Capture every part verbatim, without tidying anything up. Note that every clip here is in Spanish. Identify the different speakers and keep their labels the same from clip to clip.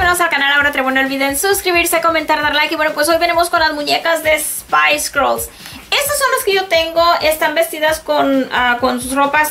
Speaker 1: bienvenidos al canal. Ahora te no olviden suscribirse, comentar, dar like. Y bueno, pues hoy venimos con las muñecas de Spice Girls. Estas son las que yo tengo. Están vestidas con, uh, con sus ropas.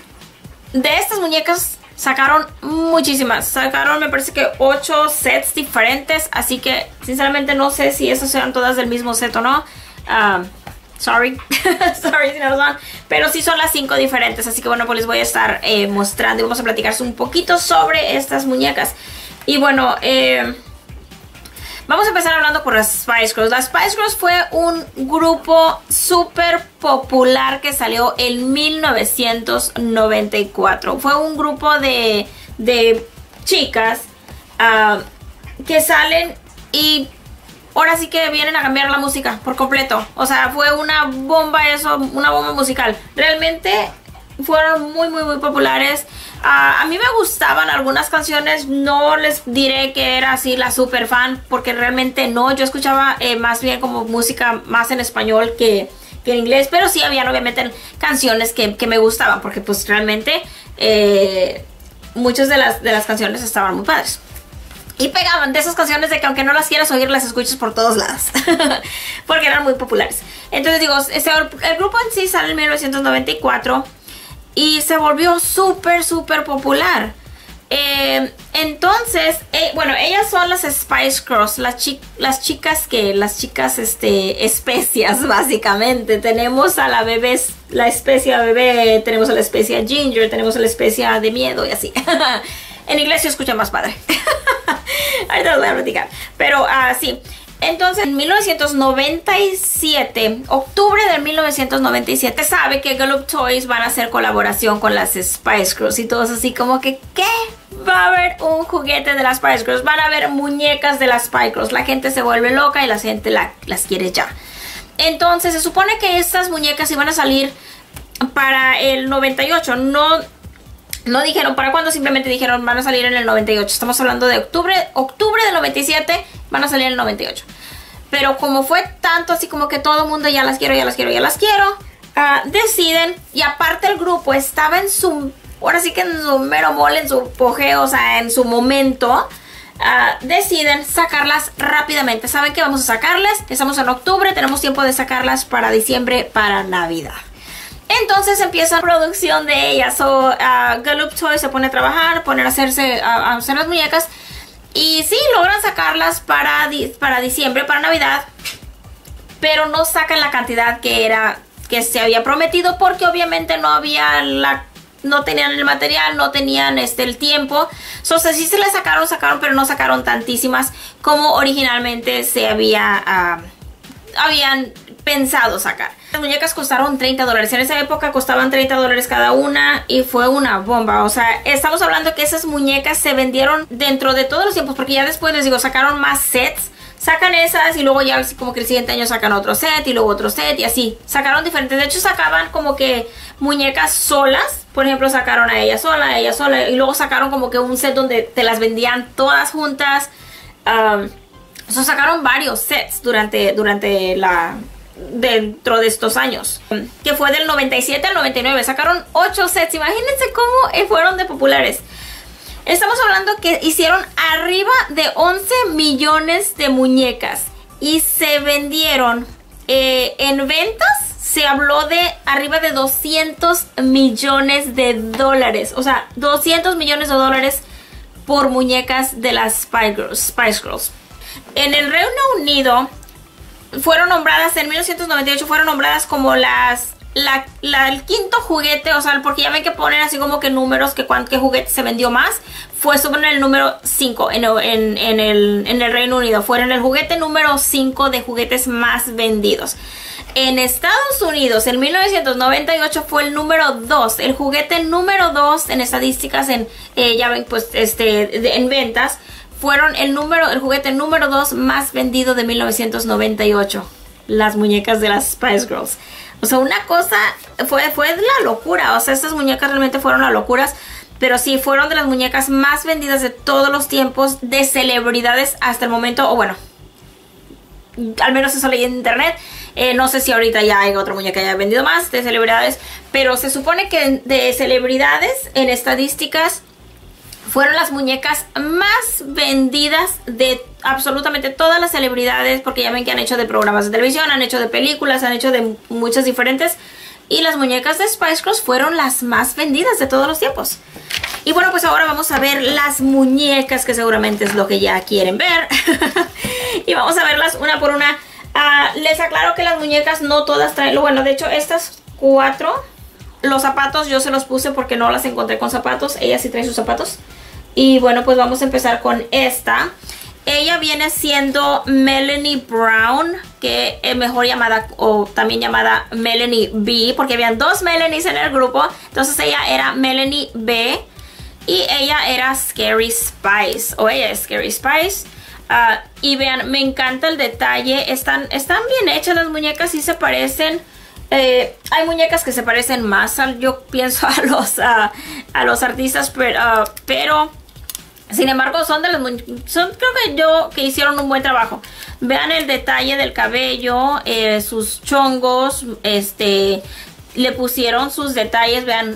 Speaker 1: De estas muñecas sacaron muchísimas. Sacaron me parece que ocho sets diferentes. Así que sinceramente no sé si esas sean todas del mismo set o no. uh, Sorry, sorry si no lo son. Pero sí son las cinco diferentes. Así que bueno, pues les voy a estar eh, mostrando. Y vamos a platicar un poquito sobre estas muñecas. Y bueno, eh, vamos a empezar hablando por las Spice Girls. Las Spice Girls fue un grupo súper popular que salió en mil novecientos noventa y cuatro. Fue un grupo de, de chicas uh, que salen y ahora sí que vienen a cambiar la música por completo. O sea, fue una bomba eso, una bomba musical. Realmente fueron muy, muy, muy populares. Uh, a mí me gustaban algunas canciones. No les diré que era así la super fan, porque realmente no. Yo escuchaba eh, más bien como música más en español que, que en inglés. Pero sí habían obviamente canciones que, que me gustaban, porque pues realmente eh, muchas de las, de las canciones estaban muy padres. Y pegaban de esas canciones de que aunque no las quieras oír, las escuches por todos lados. Porque eran muy populares. Entonces digo, este, el grupo en sí sale en mil novecientos noventa y cuatro. Y se volvió súper, súper popular. Eh, entonces, eh, bueno, ellas son las Spice Girls. Las, chi las chicas que, las chicas este, especias básicamente. Tenemos a la bebé, la especia bebé. Tenemos a la especia ginger. Tenemos a la especia de miedo y así. En inglés se escucha más padre. Ahorita los voy a platicar. Pero uh, sí. Entonces, en mil novecientos noventa y siete, octubre de mil novecientos noventa y siete, sabe que Gallup Toys van a hacer colaboración con las Spice Girls. Y todos así como que, ¿qué? Va a haber un juguete de las Spice Girls. Van a haber muñecas de las Spice Girls. La gente se vuelve loca y la gente la, las quiere ya. Entonces, se supone que estas muñecas iban a salir para el noventa y ocho. No... No dijeron para cuándo, simplemente dijeron van a salir en el noventa y ocho. Estamos hablando de octubre, octubre del noventa y siete, van a salir en el noventa y ocho. Pero como fue tanto así como que todo el mundo ya las quiero, ya las quiero, ya las quiero, uh, deciden, y aparte el grupo estaba en su, ahora sí que en su mero mole, en su apogeo, o sea, en su momento, uh, deciden sacarlas rápidamente. Saben que vamos a sacarlas, estamos en octubre, tenemos tiempo de sacarlas para diciembre, para Navidad. Entonces empieza la producción de ellas. So, uh, Gallup Toys se pone a trabajar, poner a hacerse a, a hacer las muñecas. Y sí, logran sacarlas para, di para diciembre, para Navidad. Pero no sacan la cantidad que era que se había prometido, porque obviamente no había la, no tenían el material, no tenían este el tiempo. So, sí se las sacaron, sacaron, pero no sacaron tantísimas como originalmente se había uh, habían pensado sacar. Las muñecas costaron treinta dólares. En esa época costaban treinta dólares cada una y fue una bomba. O sea, estamos hablando que esas muñecas se vendieron dentro de todos los tiempos, porque ya después, les digo, sacaron más sets. Sacan esas y luego ya como que el siguiente año sacan otro set y luego otro set y así. Sacaron diferentes. De hecho, sacaban como que muñecas solas. Por ejemplo, sacaron a ella sola, a ella sola. Y luego sacaron como que un set donde te las vendían todas juntas. Um, o sea, sacaron varios sets durante, durante la... dentro de estos años, que fue del noventa y siete al noventa y nueve. Sacaron ocho sets. Imagínense cómo fueron de populares. Estamos hablando que hicieron arriba de once millones de muñecas y se vendieron eh, en ventas. Se habló de arriba de doscientos millones de dólares. O sea, doscientos millones de dólares por muñecas de las Spice Girls, Spice Girls. En el Reino Unido fueron nombradas, en mil novecientos noventa y ocho fueron nombradas como las la, la, el quinto juguete. O sea, porque ya ven que ponen así como que números, que cuánto juguete se vendió más. Fue sobre el número cinco en, en, en, el, en el Reino Unido. Fueron el juguete número cinco de juguetes más vendidos. En Estados Unidos, en mil novecientos noventa y ocho fue el número dos. El juguete número dos en estadísticas, en eh, ya ven, pues, este, de, en ventas. Fueron el número, el juguete número dos más vendido de mil novecientos noventa y ocho. Las muñecas de las Spice Girls. O sea, una cosa fue, fue la locura. O sea, estas muñecas realmente fueron las locuras. Pero sí, fueron de las muñecas más vendidas de todos los tiempos, de celebridades hasta el momento. O bueno, al menos eso leí en internet. Eh, no sé si ahorita ya hay otra muñeca que haya vendido más de celebridades. Pero se supone que de celebridades en estadísticas fueron las muñecas más vendidas de absolutamente todas las celebridades, porque ya ven que han hecho de programas de televisión, han hecho de películas, han hecho de muchas diferentes, y las muñecas de Spice Girls fueron las más vendidas de todos los tiempos. Y bueno, pues ahora vamos a ver las muñecas, que seguramente es lo que ya quieren ver. Y vamos a verlas una por una. Uh, les aclaro que las muñecas no todas traen, bueno, de hecho estas cuatro, los zapatos yo se los puse porque no las encontré con zapatos. Ella sí trae sus zapatos. Y bueno, pues vamos a empezar con esta. Ella viene siendo Melanie Brown, que es mejor llamada, o también llamada Melanie B, porque habían dos Melanies en el grupo. Entonces ella era Melanie B y ella era Scary Spice, o ella es Scary Spice. Uh, y vean, me encanta el detalle. Están, están bien hechas las muñecas, sí se parecen. Eh, hay muñecas que se parecen más, a, yo pienso, a los, uh, a los artistas, pero... Uh, pero sin embargo, son de los son creo que yo que hicieron un buen trabajo. Vean el detalle del cabello, eh, sus chongos, este, le pusieron sus detalles, vean,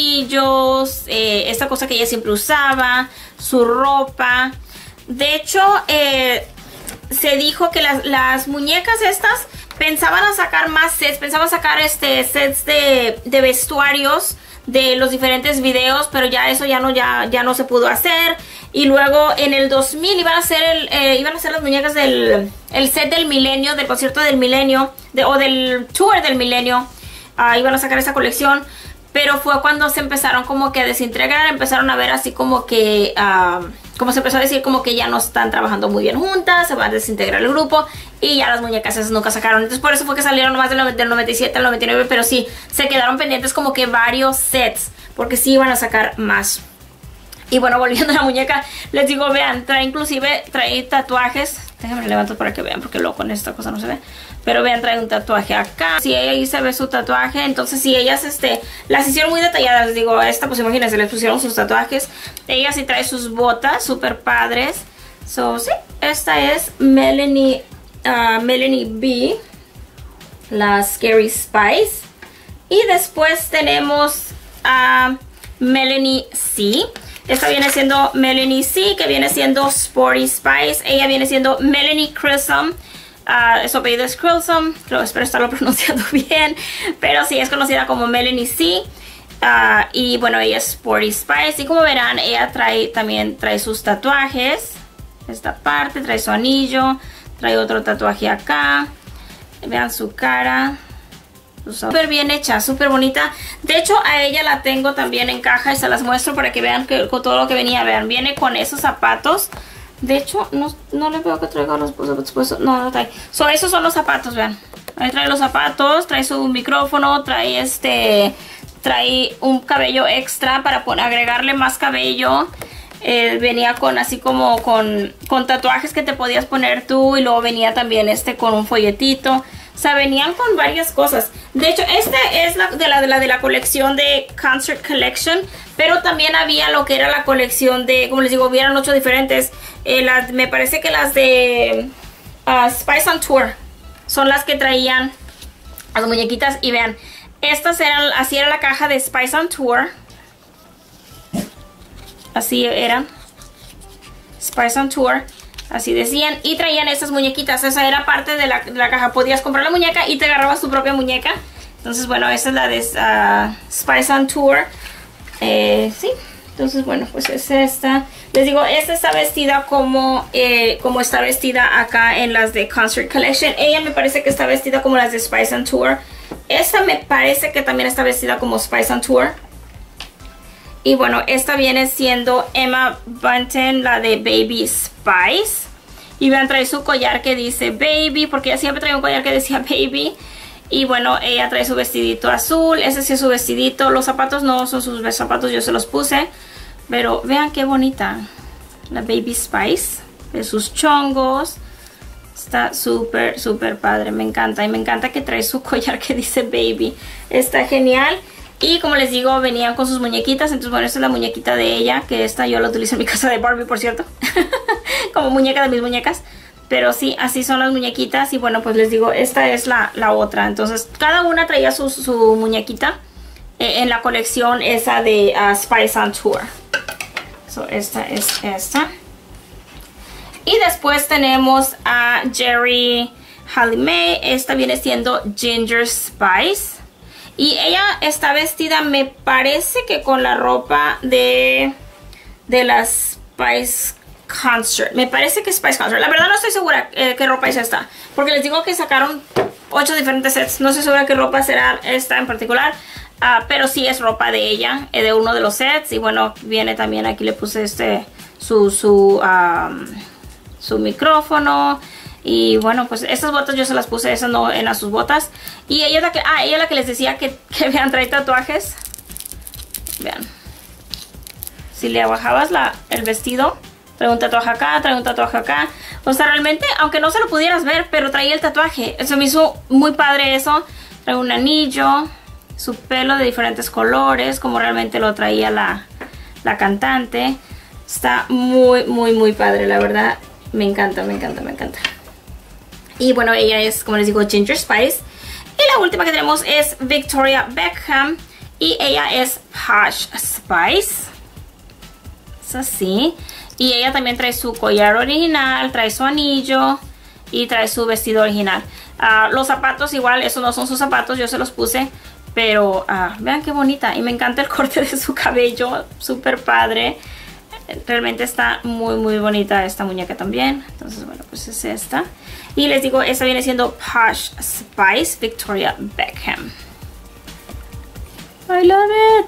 Speaker 1: anillos, eh, esta cosa que ella siempre usaba, su ropa. De hecho, eh, se dijo que las, las muñecas estas pensaban a sacar más sets, pensaban sacar este sets de, de vestuarios de los diferentes videos, pero ya eso ya no, ya, ya no se pudo hacer. Y luego en el dos mil iban a hacer el, eh, iban a hacer las muñecas del el set del milenio, del concierto del milenio, de, o del tour del milenio. Uh, iban a sacar esa colección, pero fue cuando se empezaron como que a desintegrar, empezaron a ver así como que, uh, como se empezó a decir como que ya no están trabajando muy bien juntas, se va a desintegrar el grupo y ya las muñecas esas nunca sacaron. Entonces por eso fue que salieron más del, del noventa y siete al noventa y nueve, pero sí, se quedaron pendientes como que varios sets, porque sí iban a sacar más. Y bueno, volviendo a la muñeca, les digo, vean, trae inclusive, trae tatuajes. Déjenme levantar para que vean, porque luego con esta cosa no se ve. Pero vean, trae un tatuaje acá. Si ella ahí se ve su tatuaje, entonces si ellas este, las hicieron muy detalladas, les digo, esta pues imagínense, les pusieron sus tatuajes. Ella sí trae sus botas, súper padres. So, sí, esta es Melanie, uh, Melanie B, la Scary Spice. Y después tenemos a uh, Melanie C. Esta viene siendo Melanie C, que viene siendo Sporty Spice. Ella viene siendo Melanie Chisholm. Uh, su apellido es Chisholm. Creo, espero estarlo pronunciando bien. Pero sí, es conocida como Melanie C. Uh, y bueno, ella es Sporty Spice. Y como verán, ella trae también trae sus tatuajes. Esta parte, trae su anillo. Trae otro tatuaje acá. Vean su cara. Súper bien hecha, súper bonita. De hecho, a ella la tengo también en caja y se las muestro para que vean que, con todo lo que venía. Vean, viene con esos zapatos. De hecho, no, no le veo que traiga los zapatos. No, no trae. So, esos son los zapatos, vean. Ahí trae los zapatos, trae su micrófono, trae este... Trae un cabello extra para poner, agregarle más cabello. Eh, venía con así como con, con tatuajes que te podías poner tú. Y luego venía también este con un folletito. O sea, venían con varias cosas. De hecho, esta es la de la, de la de la colección de Concert Collection. Pero también había lo que era la colección de, como les digo, hubieran ocho diferentes. Eh, las, me parece que las de uh, Spice on Tour son las que traían las muñequitas. Y vean, estas eran, así era la caja de Spice on Tour. Así eran. Spice on Tour. Así decían, y traían esas muñequitas. Esa era parte de la, de la caja. Podías comprar la muñeca y te agarrabas tu propia muñeca. Entonces, bueno, esa es la de uh, Spice on Tour. Eh, sí, entonces, bueno, pues es esta. Les digo, esta está vestida como, eh, como está vestida acá en las de Concert Collection. Ella me parece que está vestida como las de Spice on Tour. Esta me parece que también está vestida como Spice on Tour. Y bueno, esta viene siendo Emma Bunton, la de Baby Spice. Y vean, trae su collar que dice Baby, porque ella siempre trae un collar que decía Baby. Y bueno, ella trae su vestidito azul. Ese sí es su vestidito. Los zapatos no son sus zapatos, yo se los puse. Pero vean qué bonita la Baby Spice. De sus chongos. Está súper, súper padre. Me encanta. Y me encanta que trae su collar que dice Baby. Está genial. Y como les digo, venían con sus muñequitas. Entonces, bueno, esta es la muñequita de ella. Que esta yo la utilizo en mi casa de Barbie, por cierto. Como muñeca de mis muñecas. Pero sí, así son las muñequitas. Y bueno, pues les digo, esta es la, la otra. Entonces, cada una traía su, su muñequita. Eh, en la colección esa de uh, Spice on Tour. So, esta es esta. Y después tenemos a Jerry Halle Mae. Esta viene siendo Ginger Spice. Y ella está vestida, me parece que con la ropa de, de las Spice Concert. Me parece que es Spice Concert. La verdad no estoy segura eh, qué ropa es esta. Porque les digo que sacaron ocho diferentes sets. No estoy segura qué ropa será esta en particular. Uh, pero sí es ropa de ella, eh, de uno de los sets. Y bueno, viene también, aquí le puse este, su, su, um, su micrófono. Y bueno, pues estas botas yo se las puse, esas no en las sus botas. Y ella es la que, ah, ella es la que les decía que, que vean, trae tatuajes. Vean. Si le bajabas la, el vestido, trae un tatuaje acá, trae un tatuaje acá. O sea, realmente, aunque no se lo pudieras ver, pero traía el tatuaje. Se me hizo muy padre eso. Trae un anillo, su pelo de diferentes colores, como realmente lo traía la, la cantante. Está muy, muy, muy padre, la verdad. Me encanta, me encanta, me encanta. Y bueno, ella es, como les digo, Ginger Spice. Y la última que tenemos es Victoria Beckham. Y ella es Posh Spice. Es así. Y ella también trae su collar original, trae su anillo y trae su vestido original. Uh, los zapatos igual, esos no son sus zapatos, yo se los puse. Pero uh, vean qué bonita. Y me encanta el corte de su cabello, súper padre. Realmente está muy muy bonita esta muñeca también. Entonces bueno, pues es esta. Y les digo, esta viene siendo Posh Spice Victoria Beckham. I love it.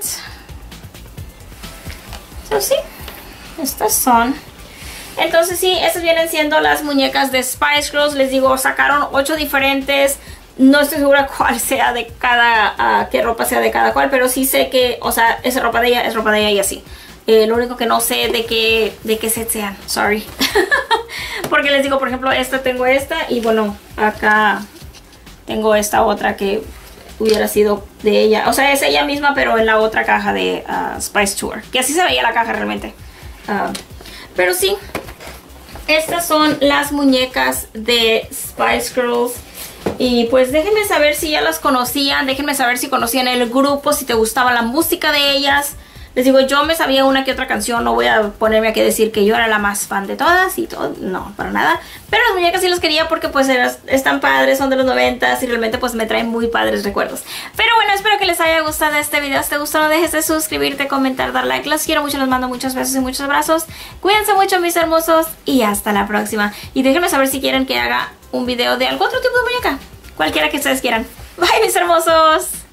Speaker 1: So sí, estas son. Entonces sí, estas vienen siendo las muñecas de Spice Girls. Les digo, sacaron ocho diferentes. No estoy segura cuál sea de cada, uh, qué ropa sea de cada cual, pero sí sé que, o sea, esa ropa de ella, es ropa de ella y así. Eh, lo único que no sé de qué, de qué set sean, sorry. Porque les digo, por ejemplo, esta tengo esta y bueno, acá tengo esta otra que hubiera sido de ella. O sea, es ella misma, pero en la otra caja de uh, Spice Tour. Que así se veía la caja realmente. Uh, pero sí, estas son las muñecas de Spice Girls. Y pues déjenme saber si ya las conocían. Déjenme saber si conocían el grupo, si te gustaba la música de ellas. Les digo, yo me sabía una que otra canción, no voy a ponerme aquí a decir que yo era la más fan de todas y todo, no, para nada. Pero las muñecas sí las quería porque pues eras, están padres, son de los noventas y realmente pues me traen muy padres recuerdos. Pero bueno, espero que les haya gustado este video. Si te gustó, no dejes de suscribirte, comentar, dar like. Los quiero mucho, les mando muchos besos y muchos abrazos. Cuídense mucho, mis hermosos, y hasta la próxima. Y déjenme saber si quieren que haga un video de algún otro tipo de muñeca, cualquiera que ustedes quieran. Bye, mis hermosos.